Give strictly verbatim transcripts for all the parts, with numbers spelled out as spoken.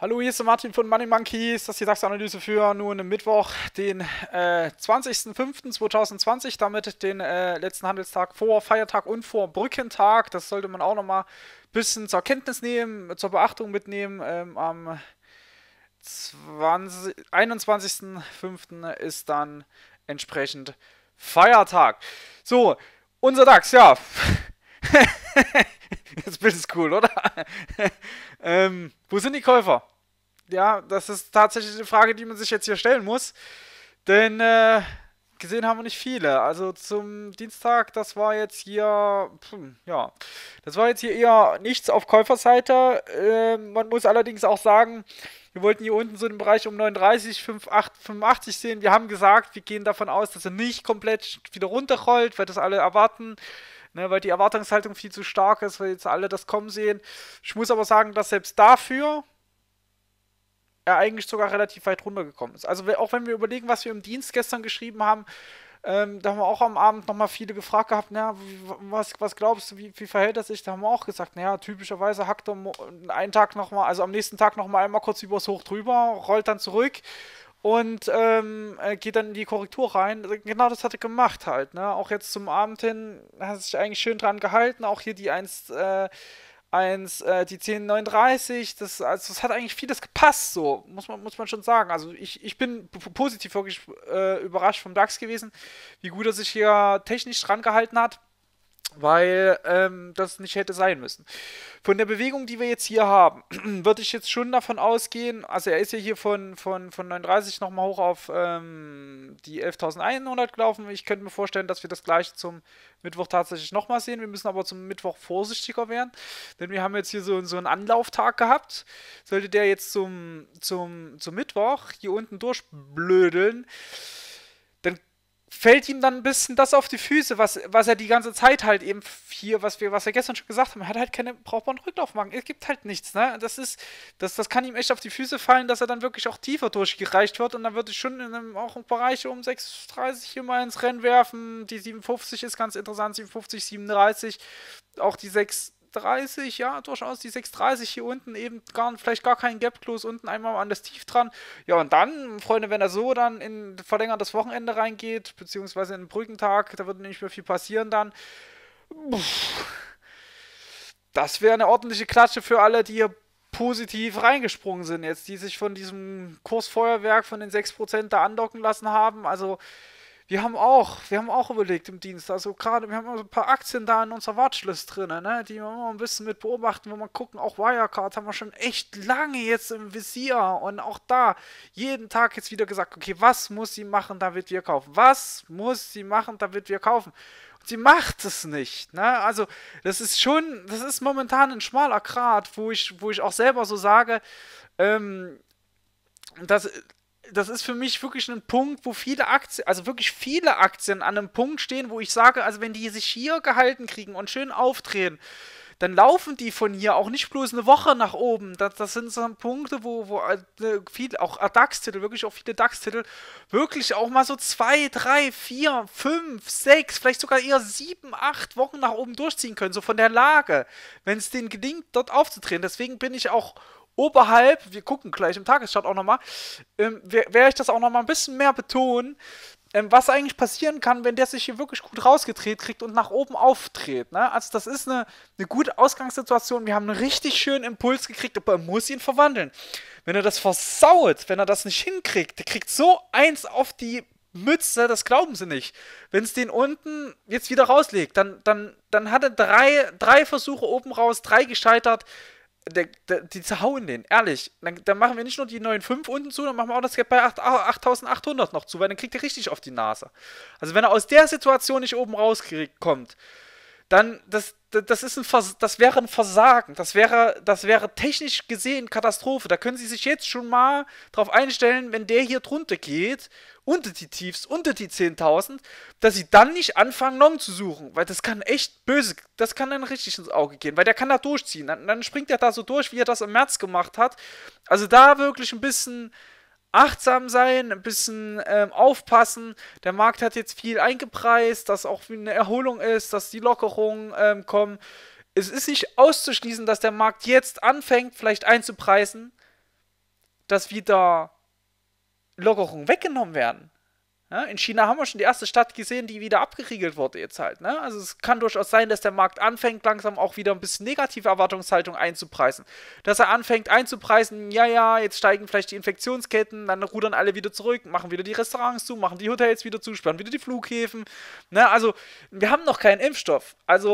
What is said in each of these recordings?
Hallo, hier ist der Martin von Money Monkeys. Das ist die DAX-Analyse für nun am Mittwoch, den äh, zwanzigsten fünften zweitausendzwanzig, damit den äh, letzten Handelstag vor Feiertag und vor Brückentag. Das sollte man auch nochmal ein bisschen zur Kenntnis nehmen, zur Beachtung mitnehmen. Ähm, am zwanzig einundzwanzigsten fünften ist dann entsprechend Feiertag. So, unser DAX, ja. Das Bild ist cool, oder? ähm, wo sind die Käufer? Ja, das ist tatsächlich eine Frage, die man sich jetzt hier stellen muss. Denn äh, gesehen haben wir nicht viele. Also zum Dienstag, das war jetzt hier, hm, ja, das war jetzt hier eher nichts auf Käuferseite. Äh, man muss allerdings auch sagen, wir wollten hier unten so den Bereich um neununddreißig, fünfundachtzig sehen. Wir haben gesagt, wir gehen davon aus, dass er nicht komplett wieder runterrollt, weil das alle erwarten. Ne, weil die Erwartungshaltung viel zu stark ist, weil jetzt alle das kommen sehen. Ich muss aber sagen, dass selbst dafür er eigentlich sogar relativ weit runtergekommen ist. Also auch wenn wir überlegen, was wir im Dienst gestern geschrieben haben, ähm, da haben wir auch am Abend nochmal viele gefragt gehabt, na, was, was glaubst du, wie, wie verhält das sich? Da haben wir auch gesagt, naja, typischerweise hackt er einen Tag nochmal, also am nächsten Tag nochmal einmal kurz übers Hoch drüber, rollt dann zurück und ähm, geht dann in die Korrektur rein. Genau das hat er gemacht halt, ne? Auch jetzt zum Abend hin hat er sich eigentlich schön dran gehalten, auch hier die eins, äh, eins, äh, die zehn neununddreißig, das, also das hat eigentlich vieles gepasst, so, muss man, muss man schon sagen. Also ich, ich bin positiv wirklich äh, überrascht vom DAX gewesen, wie gut er sich hier technisch dran gehalten hat, weil ähm, das nicht hätte sein müssen. Von der Bewegung, die wir jetzt hier haben, würde ich jetzt schon davon ausgehen, also er ist ja hier von, von, von neununddreißig nochmal hoch auf ähm, die elftausendeinhundert gelaufen. Ich könnte mir vorstellen, dass wir das gleiche zum Mittwoch tatsächlich nochmal sehen. Wir müssen aber zum Mittwoch vorsichtiger werden, denn wir haben jetzt hier so, so einen Anlauftag gehabt. Sollte der jetzt zum, zum, zum Mittwoch hier unten durchblödeln, dann fällt ihm dann ein bisschen das auf die Füße, was, was er die ganze Zeit halt eben hier, was wir, was wir gestern schon gesagt haben, er hat halt keine brauchbaren Rücklaufmarken. Es gibt halt nichts, ne? Das ist, das, das kann ihm echt auf die Füße fallen, dass er dann wirklich auch tiefer durchgereicht wird und dann würde ich schon in einem, auch im Bereich um sechs Komma dreißig hier mal ins Rennen werfen. Die siebenundfünfzig ist ganz interessant, siebenundfünfzig, siebenunddreißig, auch die sechs dreißig, ja, durchaus die sechs dreißig hier unten, eben gar, vielleicht gar kein Gap Close unten, einmal an das Tief dran. Ja, und dann, Freunde, wenn er so dann in verlängertes Wochenende reingeht, beziehungsweise in den Brückentag, da wird nicht mehr viel passieren dann. Das wäre eine ordentliche Klatsche für alle, die hier positiv reingesprungen sind jetzt, die sich von diesem Kursfeuerwerk von den sechs Prozent da andocken lassen haben. Also wir haben auch, wir haben auch überlegt im Dienst, also gerade, wir haben so ein paar Aktien da in unserer Watchlist drin, ne, die wir immer ein bisschen mit beobachten, wo wir gucken, auch Wirecard haben wir schon echt lange jetzt im Visier und auch da jeden Tag jetzt wieder gesagt, okay, was muss sie machen, damit wir kaufen? Was muss sie machen, damit wir kaufen? Und sie macht es nicht, ne, also das ist schon, das ist momentan ein schmaler Grat, wo ich, wo ich auch selber so sage, ähm, das das ist für mich wirklich ein Punkt, wo viele Aktien, also wirklich viele Aktien an einem Punkt stehen, wo ich sage, also wenn die sich hier gehalten kriegen und schön aufdrehen, dann laufen die von hier auch nicht bloß eine Woche nach oben. Das, das sind so Punkte, wo, wo äh, viele, auch DAX-Titel, wirklich auch viele DAX-Titel, wirklich auch mal so zwei, drei, vier, fünf, sechs, vielleicht sogar eher sieben, acht Wochen nach oben durchziehen können, so von der Lage, wenn es denen gelingt, dort aufzudrehen. Deswegen bin ich auch oberhalb, wir gucken gleich im Tageschart auch nochmal, ähm, werde ich das auch nochmal ein bisschen mehr betonen, ähm, was eigentlich passieren kann, wenn der sich hier wirklich gut rausgedreht kriegt und nach oben aufdreht. Ne? Also das ist eine, eine gute Ausgangssituation, wir haben einen richtig schönen Impuls gekriegt, aber er muss ihn verwandeln. Wenn er das versaut, wenn er das nicht hinkriegt, der kriegt so eins auf die Mütze, das glauben sie nicht. Wenn es den unten jetzt wieder rauslegt, dann, dann, dann hat er drei, drei Versuche oben raus, drei gescheitert. Der, der, die zerhauen den, ehrlich. Dann, dann machen wir nicht nur die neun Komma fünf unten zu, dann machen wir auch das Gap bei achttausendachthundert noch zu, weil dann kriegt er richtig auf die Nase. Also wenn er aus der Situation nicht oben rauskommt, dann, das, das, ist ein Vers das wäre ein Versagen. Das wäre, das wäre technisch gesehen Katastrophe. Da können Sie sich jetzt schon mal drauf einstellen, wenn der hier drunter geht, unter die Tiefs, unter die zehntausend, dass Sie dann nicht anfangen, Long zu suchen. Weil das kann echt böse, das kann dann richtig ins Auge gehen. Weil der kann da durchziehen. Dann, dann springt er da so durch, wie er das im März gemacht hat. Also da wirklich ein bisschen achtsam sein, ein bisschen ähm, aufpassen. Der Markt hat jetzt viel eingepreist, dass auch eine Erholung ist, dass die Lockerungen ähm, kommen. Es ist nicht auszuschließen, dass der Markt jetzt anfängt, vielleicht einzupreisen, dass wieder Lockerungen weggenommen werden. Ja, in China haben wir schon die erste Stadt gesehen, die wieder abgeriegelt wurde jetzt halt. Ne? Also es kann durchaus sein, dass der Markt anfängt, langsam auch wieder ein bisschen negative Erwartungshaltung einzupreisen. Dass er anfängt einzupreisen, ja, ja, jetzt steigen vielleicht die Infektionsketten, dann rudern alle wieder zurück, machen wieder die Restaurants zu, machen die Hotels wieder zu, sperren wieder die Flughäfen. Ne? Also wir haben noch keinen Impfstoff. Also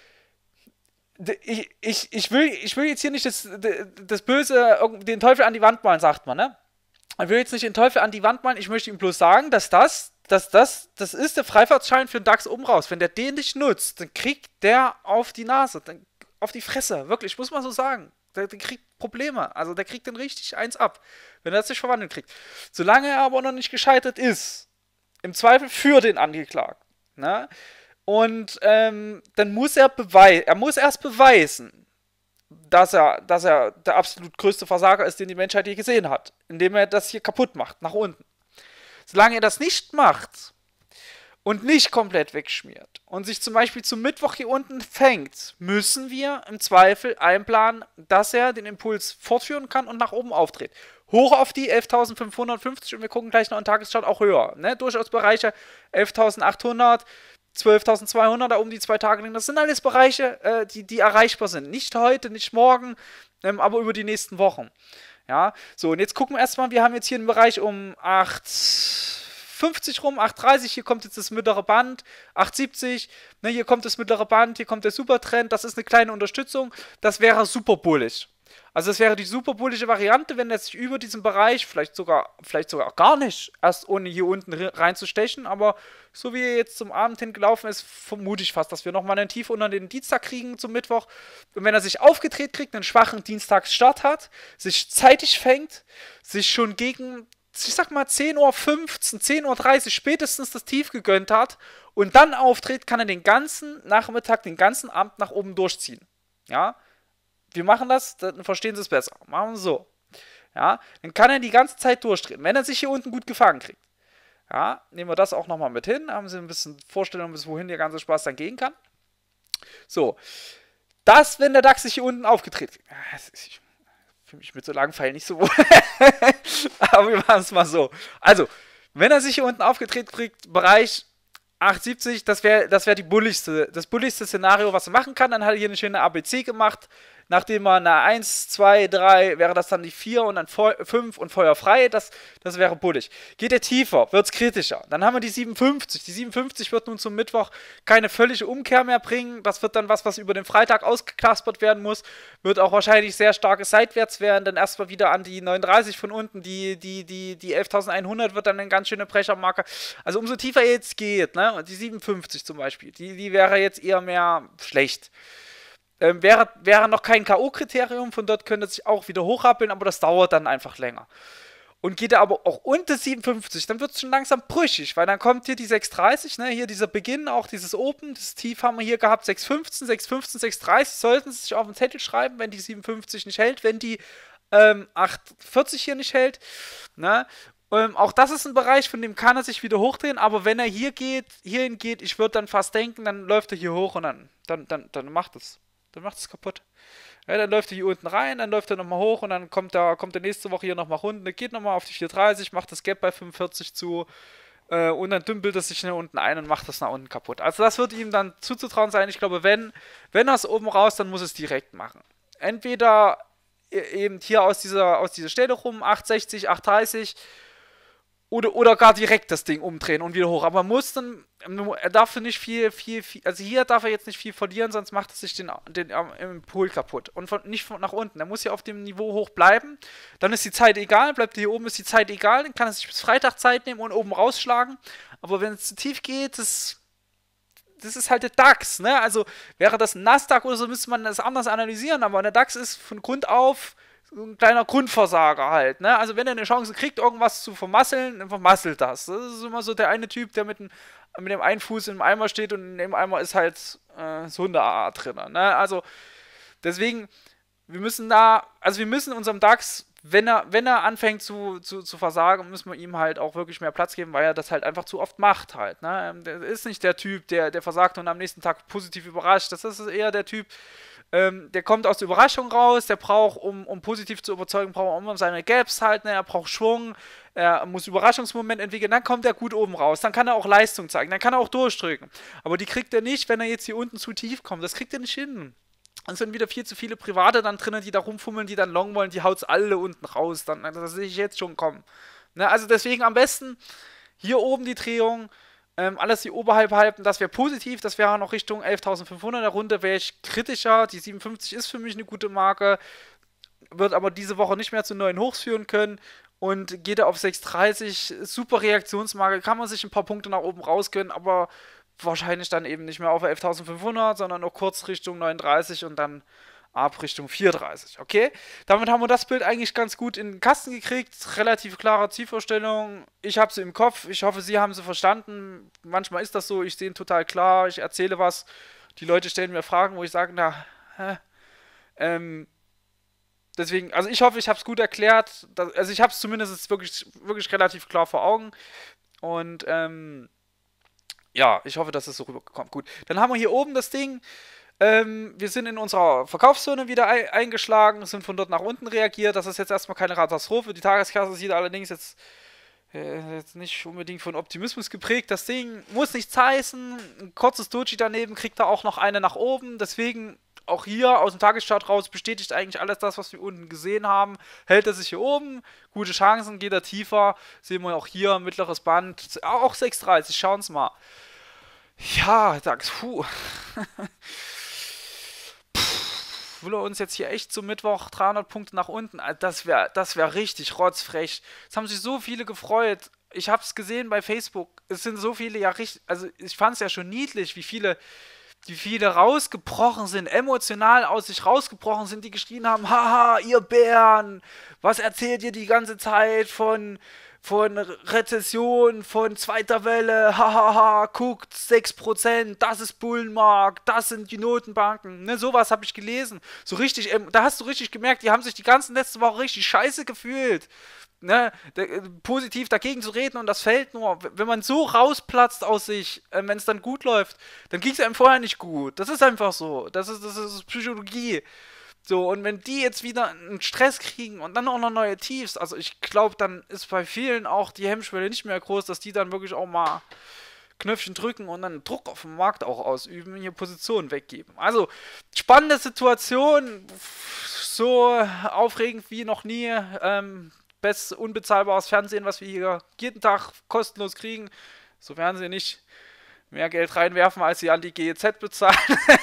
ich, ich, ich, will, ich will jetzt hier nicht das, das Böse, den Teufel an die Wand malen, sagt man, ne? Ich will jetzt nicht den Teufel an die Wand malen, ich möchte ihm bloß sagen, dass das, dass das, das ist der Freifahrtschein für den DAX oben raus. Wenn der den nicht nutzt, dann kriegt der auf die Nase, dann auf die Fresse, wirklich, muss man so sagen. Der, der kriegt Probleme, also der kriegt dann richtig eins ab, wenn er das nicht verwandelt kriegt. Solange er aber noch nicht gescheitert ist, im Zweifel für den Angeklagten, ne? Und ähm, dann muss er beweisen, er muss erst beweisen, dass er, dass er der absolut größte Versager ist, den die Menschheit je gesehen hat, indem er das hier kaputt macht, nach unten. Solange er das nicht macht und nicht komplett wegschmiert und sich zum Beispiel zum Mittwoch hier unten fängt, müssen wir im Zweifel einplanen, dass er den Impuls fortführen kann und nach oben auftritt. Hoch auf die elftausendfünfhundertfünfzig und wir gucken gleich noch in Tagesstart auch höher. Ne? Durchaus Bereiche elftausendachthundert, zwölftausendzweihundert, da um die zwei Tage lang. Das sind alles Bereiche, äh, die, die erreichbar sind. Nicht heute, nicht morgen, ähm, aber über die nächsten Wochen. Ja, so, und jetzt gucken wir erstmal, wir haben jetzt hier einen Bereich um acht fünfzig rum, acht dreißig, hier kommt jetzt das mittlere Band, acht siebzig, ne, hier kommt das mittlere Band, hier kommt der Supertrend, das ist eine kleine Unterstützung, das wäre super bullig. Also das wäre die super bullische Variante, wenn er sich über diesen Bereich, vielleicht sogar, vielleicht sogar gar nicht, erst ohne hier unten reinzustechen, aber so wie er jetzt zum Abend hin gelaufen ist, vermute ich fast, dass wir nochmal einen Tief unter den Dienstag kriegen zum Mittwoch. Und wenn er sich aufgedreht kriegt, einen schwachen Dienstagsstart hat, sich zeitig fängt, sich schon gegen, ich sag mal zehn Uhr fünfzehn, zehn Uhr dreißig spätestens das Tief gegönnt hat und dann auftritt, kann er den ganzen Nachmittag, den ganzen Abend nach oben durchziehen. Ja, wir machen das, dann verstehen Sie es besser. Machen wir es so. Ja, dann kann er die ganze Zeit durchdrehen, wenn er sich hier unten gut gefangen kriegt. Ja, nehmen wir das auch nochmal mit hin. Haben Sie ein bisschen Vorstellung, bis wohin der ganze Spaß dann gehen kann. So. Das, wenn der DAX sich hier unten aufgetreten kriegt. Ich fühle mich mit so langen Pfeilen nicht so wohl. Aber wir machen es mal so. Also, wenn er sich hier unten aufgetreten kriegt, Bereich acht siebzig, das wäre das wär die bulligste, das bulligste Szenario, was er machen kann. Dann hat er hier eine schöne A B C gemacht. Nachdem er eine eins, zwei, drei, wäre das dann die vier und dann fünf und Feuer frei. Das, das wäre bullig. Geht er tiefer, wird es kritischer. Dann haben wir die siebenundfünfzig. Die siebenundfünfzig wird nun zum Mittwoch keine völlige Umkehr mehr bringen. Das wird dann was, was über den Freitag ausgekaspert werden muss. Wird auch wahrscheinlich sehr starkes Seitwärts werden. Dann erstmal wieder an die neununddreißig von unten. Die, die, die, die elftausendeinhundert wird dann eine ganz schöne Brechermarke. Also umso tiefer er jetzt geht, ne? Und die siebenundfünfzig zum Beispiel, die, die wäre jetzt eher mehr schlecht. Ähm, wäre, wäre noch kein K O-Kriterium, von dort könnte es sich auch wieder hochrappeln, aber das dauert dann einfach länger. Und geht er aber auch unter siebenundfünfzig, dann wird es schon langsam brüchig, weil dann kommt hier die sechs dreißig, ne, hier dieser Beginn, auch dieses Open, das Tief haben wir hier gehabt, sechs fünfzehn, sechs fünfzehn, sechs dreißig, sollten Sie sich auf den Zettel schreiben, wenn die siebenundfünfzig nicht hält, wenn die ähm, acht vierzig hier nicht hält, ne. Ähm, auch das ist ein Bereich, von dem kann er sich wieder hochdrehen, aber wenn er hier geht, hierhin geht, ich würde dann fast denken, dann läuft er hier hoch und dann, dann, dann, dann macht es. Dann macht es kaputt. Ja, dann läuft er hier unten rein, dann läuft er nochmal hoch und dann kommt er, kommt er nächste Woche hier nochmal runter, geht nochmal auf die vier dreißig, macht das Gap bei fünfundvierzig zu äh, und dann dümpelt er sich nach unten ein und macht das nach unten kaputt. Also das wird ihm dann zuzutrauen sein. Ich glaube, wenn, wenn er es oben raus, dann muss es direkt machen. Entweder eben hier aus dieser, aus dieser Stelle rum, acht sechzig, acht dreißig, Oder, oder gar direkt das Ding umdrehen und wieder hoch. Aber muss dann, er darf nicht viel, viel, viel, also hier darf er jetzt nicht viel verlieren, sonst macht er sich den, den im Pool kaputt. Und von, nicht von nach unten. Er muss hier auf dem Niveau hoch bleiben. Dann ist die Zeit egal, bleibt er hier oben, ist die Zeit egal. Dann kann er sich bis Freitag Zeit nehmen und oben rausschlagen. Aber wenn es zu tief geht, das, das ist halt der DAX, ne? Also wäre das ein Nasdaq oder so, müsste man das anders analysieren. Aber der DAX ist von Grund auf ein kleiner Grundversager halt, ne? Also wenn er eine Chance kriegt, irgendwas zu vermasseln, dann vermasselt das. Das ist immer so der eine Typ, der mit dem, mit dem einen Fuß im Eimer steht und in dem Eimer ist halt äh, so eine Art drin, ne? Also deswegen, wir müssen da, also wir müssen unserem DAX wenn er, wenn er anfängt zu, zu, zu versagen, müssen wir ihm halt auch wirklich mehr Platz geben, weil er das halt einfach zu oft macht halt. Ne? Der ist nicht der Typ, der, der versagt und am nächsten Tag positiv überrascht. Das ist eher der Typ, ähm, der kommt aus der Überraschung raus, der braucht, um, um positiv zu überzeugen, braucht er immer seine Gaps halt, ne? Er braucht Schwung, er muss Überraschungsmoment entwickeln, dann kommt er gut oben raus, dann kann er auch Leistung zeigen, dann kann er auch durchdrücken. Aber die kriegt er nicht, wenn er jetzt hier unten zu tief kommt. Das kriegt er nicht hin. Dann sind wieder viel zu viele Private dann drinnen, die da rumfummeln, die dann long wollen, die haut's alle unten raus. Dann, das sehe ich jetzt schon kommen. Ne, also deswegen am besten hier oben die Drehung, ähm, alles die oberhalb halten, das wäre positiv, das wäre noch Richtung elftausendfünfhundert. Der Runde wäre ich kritischer, die siebenundfünfzig ist für mich eine gute Marke, wird aber diese Woche nicht mehr zu neuen Hochs führen können und geht er auf sechs dreißig, super Reaktionsmarke, kann man sich ein paar Punkte nach oben rausgönnen, aber wahrscheinlich dann eben nicht mehr auf elftausendfünfhundert, sondern nur kurz Richtung neununddreißig und dann ab Richtung vierunddreißig, okay? Damit haben wir das Bild eigentlich ganz gut in den Kasten gekriegt, relativ klare Zielvorstellung, ich habe sie im Kopf, ich hoffe, Sie haben sie verstanden, manchmal ist das so, ich sehe ihn total klar, ich erzähle was, die Leute stellen mir Fragen, wo ich sage, na, hä? Ähm, deswegen, also ich hoffe, ich habe es gut erklärt, dass, also ich habe es zumindest wirklich, wirklich relativ klar vor Augen und, ähm, ja, ich hoffe, dass es so rüberkommt. Gut, dann haben wir hier oben das Ding. Ähm, wir sind in unserer Verkaufszone wieder ein eingeschlagen, sind von dort nach unten reagiert. Das ist jetzt erstmal keine Katastrophe. Die Tageskasse sieht allerdings jetzt, äh, jetzt nicht unbedingt von Optimismus geprägt. Das Ding muss nichts heißen. Ein kurzes Doji daneben kriegt er auch noch eine nach oben. Deswegen auch hier aus dem Tageschart raus bestätigt eigentlich alles das, was wir unten gesehen haben. Hält er sich hier oben, gute Chancen, geht er tiefer. Sehen wir auch hier, mittleres Band, auch sechs dreißig, schauen Sie mal. Ja, DAX, puh. Will er uns jetzt hier echt zum Mittwoch dreihundert Punkte nach unten? Das wäre das wär richtig rotzfrech. Es haben sich so viele gefreut. Ich habe es gesehen bei Facebook. Es sind so viele ja richtig, also ich fand es ja schon niedlich, wie viele die viele rausgebrochen sind, emotional aus sich rausgebrochen sind, die geschrien haben, haha, ihr Bären, was erzählt ihr die ganze Zeit von, von Rezession, von zweiter Welle, hahaha, guckt, sechs Prozent, das ist Bullenmarkt, das sind die Notenbanken, ne, sowas habe ich gelesen, so richtig, ähm, da hast du richtig gemerkt, die haben sich die ganzen letzte Woche richtig scheiße gefühlt. Ne, da, positiv dagegen zu reden und das fällt nur, wenn man so rausplatzt aus sich, äh, wenn es dann gut läuft, dann ging es einem vorher nicht gut. Das ist einfach so. Das ist, das ist Psychologie. So, und wenn die jetzt wieder einen Stress kriegen und dann auch noch neue Tiefs, also ich glaube, dann ist bei vielen auch die Hemmschwelle nicht mehr groß, dass die dann wirklich auch mal Knöpfchen drücken und dann Druck auf dem Markt auch ausüben, hier Positionen weggeben. Also, spannende Situation, so aufregend wie noch nie, ähm, best unbezahlbares Fernsehen, was wir hier jeden Tag kostenlos kriegen, sofern sie nicht mehr Geld reinwerfen, als sie an die G E Z bezahlen.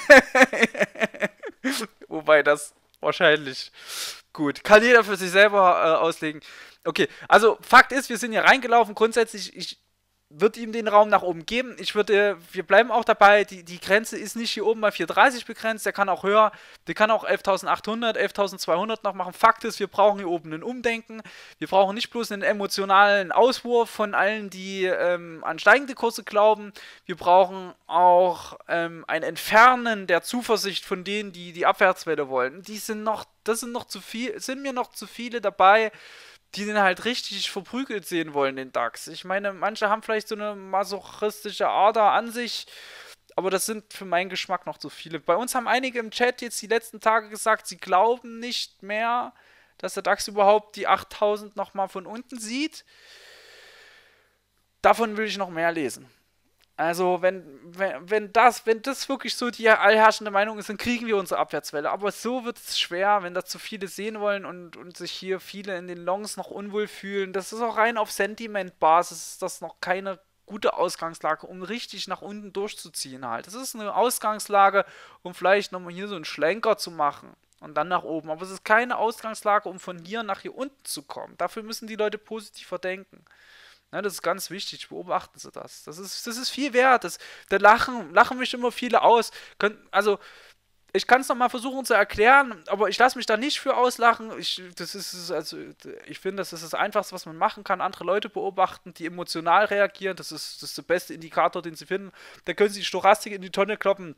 Wobei das wahrscheinlich, gut, kann jeder für sich selber äh, auslegen. Okay, also Fakt ist, wir sind hier reingelaufen. Grundsätzlich, ich würde ihm den Raum nach oben geben. Ich würde, wir bleiben auch dabei, die, die Grenze ist nicht hier oben bei vier dreißig begrenzt, der kann auch höher, der kann auch elftausendachthundert, elftausendzweihundert noch machen. Fakt ist, wir brauchen hier oben ein Umdenken, wir brauchen nicht bloß einen emotionalen Auswurf von allen, die ähm, an steigende Kurse glauben, wir brauchen auch ähm, ein Entfernen der Zuversicht von denen, die die Abwärtswelle wollen. Die sind noch, das sind noch zu viel, sind mir noch zu viele dabei, die den halt richtig verprügelt sehen wollen, den DAX. Ich meine, manche haben vielleicht so eine masochistische Ader an sich, aber das sind für meinen Geschmack noch zu viele. Bei uns haben einige im Chat jetzt die letzten Tage gesagt, sie glauben nicht mehr, dass der DAX überhaupt die achttausend nochmal von unten sieht. Davon will ich noch mehr lesen. Also, wenn, wenn, wenn, das, wenn das wirklich so die allherrschende Meinung ist, dann kriegen wir unsere Abwärtswelle. Aber so wird es schwer, wenn das zu viele sehen wollen und, und sich hier viele in den Longs noch unwohl fühlen. Das ist auch rein auf Sentiment-Basis, ist das noch keine gute Ausgangslage, um richtig nach unten durchzuziehen halt. Das ist eine Ausgangslage, um vielleicht nochmal hier so einen Schlenker zu machen und dann nach oben. Aber es ist keine Ausgangslage, um von hier nach hier unten zu kommen. Dafür müssen die Leute positiver denken. Ja, das ist ganz wichtig, beobachten Sie das. Das ist, das ist viel wert. Das, da lachen, lachen mich immer viele aus. Kön also, ich kann es nochmal versuchen zu erklären, aber ich lasse mich da nicht für auslachen. Ich, das ist, also, ich finde, das ist das Einfachste, was man machen kann. Andere Leute beobachten, die emotional reagieren. Das ist, das ist der beste Indikator, den Sie finden. Da können Sie die Stochastik in die Tonne kloppen.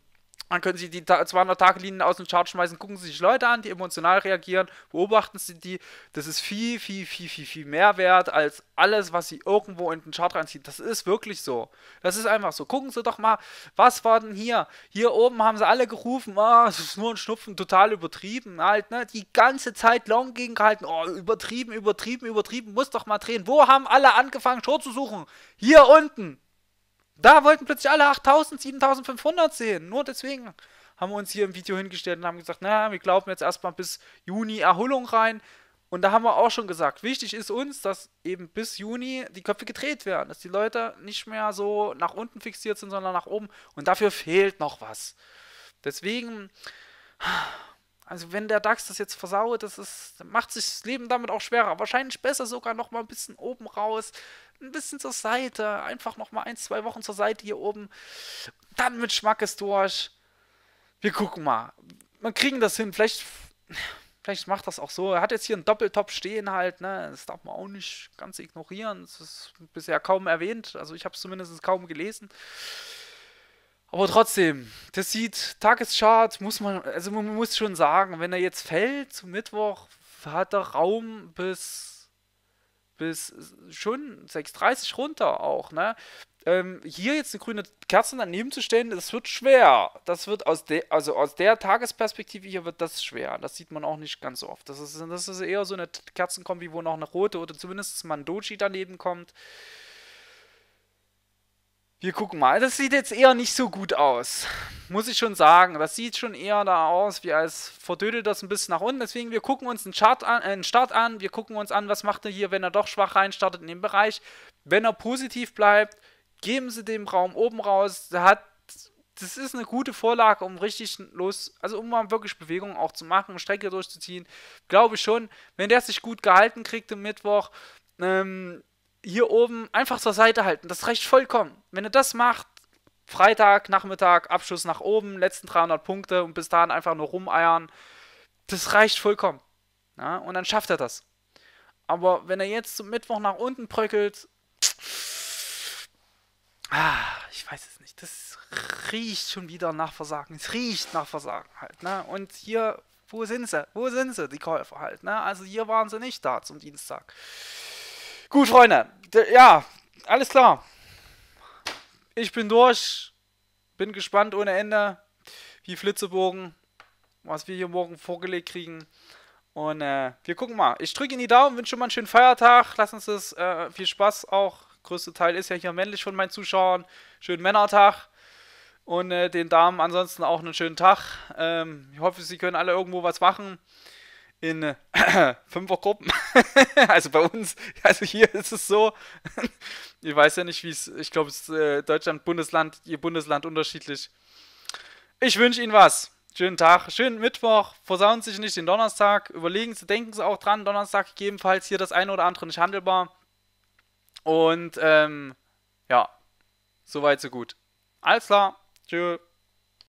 Dann können Sie die zweihundert-Tage-Linien aus dem Chart schmeißen, gucken Sie sich Leute an, die emotional reagieren, beobachten Sie die. Das ist viel, viel, viel, viel, viel mehr wert als alles, was Sie irgendwo in den Chart reinziehen. Das ist wirklich so. Das ist einfach so. Gucken Sie doch mal, was war denn hier? Hier oben haben sie alle gerufen, ah, oh, es ist nur ein Schnupfen, total übertrieben. Halt, ne? Die ganze Zeit long gegengehalten, oh, übertrieben, übertrieben, übertrieben, muss doch mal drehen. Wo haben alle angefangen, Short zu suchen? Hier unten. Da wollten plötzlich alle achttausend, siebentausendfünfhundert sehen. Nur deswegen haben wir uns hier im Video hingestellt und haben gesagt, naja, wir glauben jetzt erstmal bis Juni Erholung rein. Und da haben wir auch schon gesagt, wichtig ist uns, dass eben bis Juni die Köpfe gedreht werden. Dass die Leute nicht mehr so nach unten fixiert sind, sondern nach oben. Und dafür fehlt noch was. Deswegen, also wenn der DAX das jetzt versaut, das ist, macht sich das Leben damit auch schwerer. Wahrscheinlich besser sogar noch mal ein bisschen oben raus. Ein bisschen zur Seite, einfach nochmal ein, zwei Wochen zur Seite hier oben, dann mit Schmackes durch. Wir gucken mal. Wir kriegen das hin, vielleicht, vielleicht macht das auch so. Er hat jetzt hier einen Doppeltop stehen halt, ne? Das darf man auch nicht ganz ignorieren. Das ist bisher kaum erwähnt, also ich habe es zumindest kaum gelesen. Aber trotzdem, das sieht, Tageschart, muss man, also man muss schon sagen, wenn er jetzt fällt, zum Mittwoch, hat er Raum bis bis schon sechs Uhr dreißig runter auch, ne? Ähm, hier jetzt eine grüne Kerze daneben zu stellen, das wird schwer. Das wird aus der, also aus der Tagesperspektive hier wird das schwer. Das sieht man auch nicht ganz so oft. Das ist, das ist eher so eine Kerzenkombi, wo noch eine rote oder zumindest mal ein Doji daneben kommt. Wir gucken mal. Das sieht jetzt eher nicht so gut aus. Muss ich schon sagen. Das sieht schon eher da aus, wie als verdödelt das ein bisschen nach unten. Deswegen, wir gucken uns einen, Chart an, äh, einen Start an. Wir gucken uns an, was macht er hier, wenn er doch schwach reinstartet in den Bereich. Wenn er positiv bleibt, geben Sie dem Raum oben raus. Der hat, das ist eine gute Vorlage, um richtig los, also um mal wirklich Bewegungen auch zu machen, Strecke durchzuziehen. Glaube ich schon. Wenn der sich gut gehalten kriegt am Mittwoch, ähm, hier oben einfach zur Seite halten. Das reicht vollkommen. Wenn er das macht, Freitag, Nachmittag, Abschluss nach oben, letzten dreihundert Punkte und bis dahin einfach nur rumeiern, das reicht vollkommen. Ja, und dann schafft er das. Aber wenn er jetzt zum Mittwoch nach unten bröckelt, ah, ich weiß es nicht. Das riecht schon wieder nach Versagen. Es riecht nach Versagen halt. Ne? Und hier, wo sind sie? Wo sind sie, die Käufer halt? Ne? Also hier waren sie nicht da zum Dienstag. Gut, Freunde, ja, alles klar. Ich bin durch, bin gespannt ohne Ende, wie Flitzebogen, was wir hier morgen vorgelegt kriegen. Und äh, wir gucken mal. Ich drücke Ihnen die Daumen, wünsche schon mal einen schönen Feiertag. Lassen uns das, äh, viel Spaß auch. Größte Teil ist ja hier männlich von meinen Zuschauern. Schönen Männertag. Und äh, den Damen ansonsten auch einen schönen Tag. Ähm, ich hoffe, Sie können alle irgendwo was machen. In äh, Fünfergruppen. Also bei uns, also hier ist es so, ich weiß ja nicht, wie es, ich glaube, es ist äh, Deutschland, Bundesland, je Bundesland unterschiedlich. Ich wünsche Ihnen was. Schönen Tag, schönen Mittwoch, versauen Sie sich nicht den Donnerstag, überlegen Sie, denken Sie auch dran, Donnerstag gegebenenfalls hier das eine oder andere nicht handelbar. Und ähm, ja, soweit so gut. Alles klar, tschüss.